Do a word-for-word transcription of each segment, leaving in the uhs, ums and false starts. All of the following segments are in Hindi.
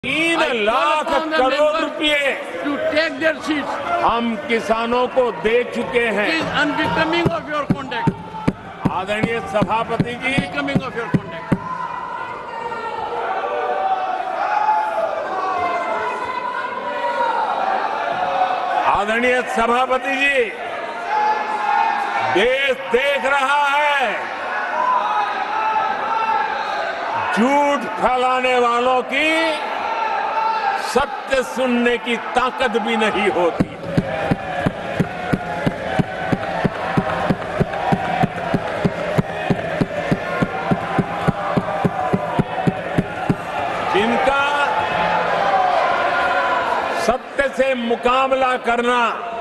तीन लाख करोड़ रुपए to take their seats. हम किसानों को दे चुके It हैं। is unbecoming of your conduct. आदरणीय सभापति जी, Unbecoming of your conduct. आदरणीय सभापति जी, देश देख रहा है झूठ फैलाने वालों की सत्य सुनने की ताकत भी नहीं होती। जिनका सत्य से मुकाबला करना,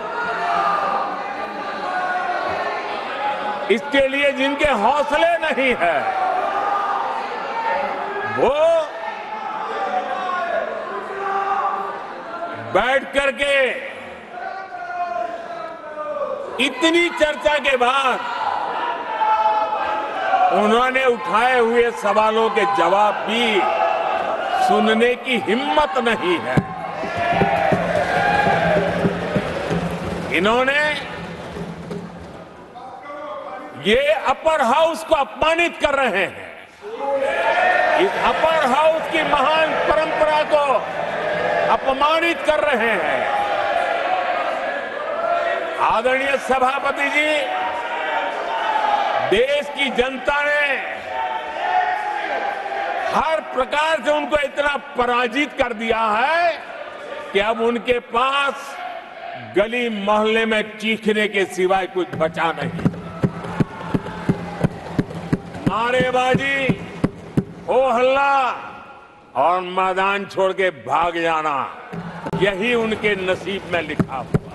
इसके लिए जिनके हौसले नहीं है, वो बैठ करके इतनी चर्चा के बाद उन्होंने उठाए हुए सवालों के जवाब भी सुनने की हिम्मत नहीं है। इन्होंने ये अपर हाउस को अपमानित कर रहे हैं। इस अपर हाउस की महान परंपरा को अपमानित कर रहे हैं। आदरणीय सभापति जी, देश की जनता ने हर प्रकार से उनको इतना पराजित कर दिया है कि अब उनके पास गली मोहल्ले में चीखने के सिवाय कुछ बचा नहीं। नारेबाजी, हो हल्ला और मैदान छोड़ के भाग जाना, यही उनके नसीब में लिखा हुआ।